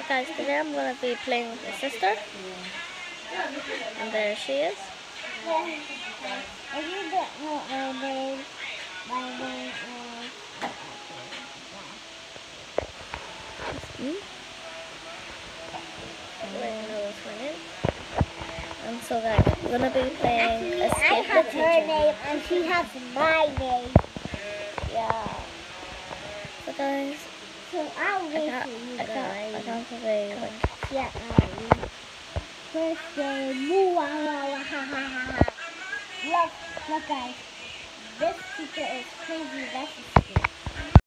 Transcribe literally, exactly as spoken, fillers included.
guys, today I'm going to be playing with my sister. And there she is. If you don't know my name, my name is... Hmm? And so guys, we're going to be playing Actually, Escape I have the her Teacher. name and she has my name. Yeah. So guys, So I'll I wait can't, for you I can't, I guys. can't convey like... Yeah, I'll wait. First game, woo, wah, wah, wah, ha, ha, ha, ha. Look, look guys. This teacher is crazy, that's a scary.